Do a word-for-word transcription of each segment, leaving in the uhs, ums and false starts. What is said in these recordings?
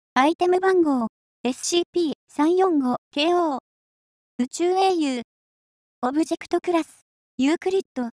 アイテム番号 エスシーピーさんよんごケーオー 宇宙英雄オブジェクトクラスユークリッド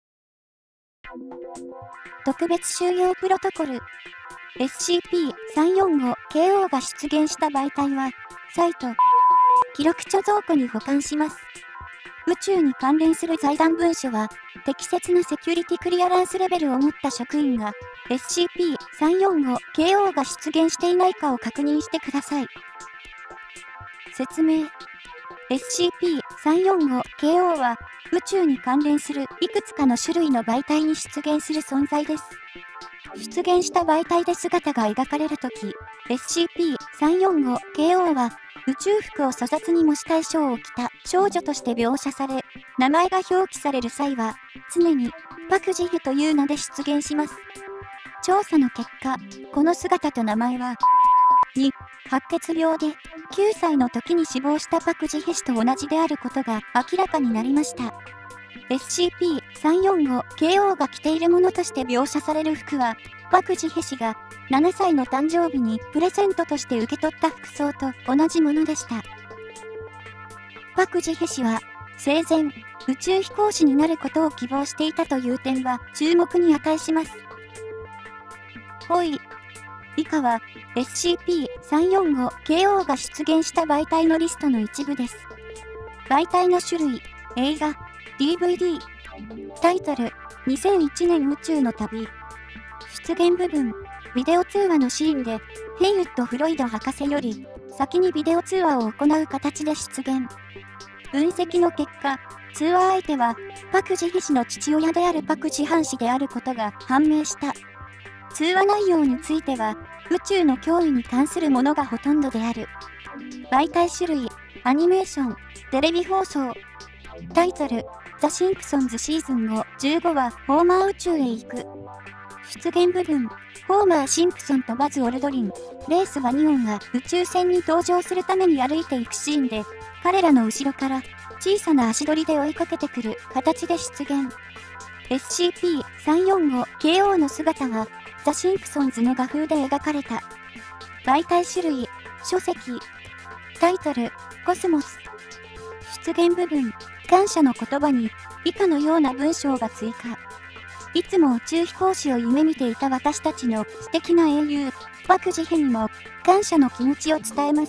特別収容プロトコル エスシーピーさんよんごケーオー が出現した媒体はサイト記録貯蔵庫に保管します。宇宙に関連する財団文書は適切なセキュリティクリアランスレベルを持った職員が エスシーピーさんよんごケーオー が出現していないかを確認してください。説明 エスシーピーさんよんごケーオー は宇宙に関連するいくつかの種類の媒体に出現する存在です。出現した媒体で姿が描かれるとき、エスシーピーさんよんごケーオー は宇宙服を粗雑に模した衣装を着た少女として描写され、名前が表記される際は、常にパクジヘという名で出現します。調査の結果、この姿と名前は、に、白血病できゅうさいの時に死亡したパクジヘ氏と同じであることが明らかになりました。エスシーピーさんよんごケーオー が着ているものとして描写される服は、パクジヘ氏がななさいの誕生日にプレゼントとして受け取った服装と同じものでした。パクジヘ氏は生前、宇宙飛行士になることを希望していたという点は注目に値します。ほい。以下は エスシーピーさんよんごケーオー が出現した媒体のリストの一部です。媒体の種類、映画、ディーブイディー、タイトル、にせんいちねん宇宙の旅。出現部分、ビデオ通話のシーンで、ヘイウッド・フロイド博士より、先にビデオ通話を行う形で出現。分析の結果、通話相手は、パクジヘ氏の父親であるパクジハン氏であることが判明した。通話内容については、宇宙の脅威に関するものがほとんどである。媒体種類、アニメーション、テレビ放送。タイトル、ザ・シンプソンズシーズンご、じゅうごはホーマー宇宙へ行く。出現部分、ホーマー・シンプソンとバズ・オルドリン、レース・ワニオンが宇宙船に搭乗するために歩いていくシーンで、彼らの後ろから小さな足取りで追いかけてくる形で出現。エスシーピーさんよんごケーオー の姿は、ザ・シンプソンズの画風で描かれた。媒体種類、書籍。タイトル、コスモス。出現部分、感謝の言葉に以下のような文章が追加。いつも宇宙飛行士を夢見ていた私たちの素敵な英雄、パクジヘにも感謝の気持ちを伝えます。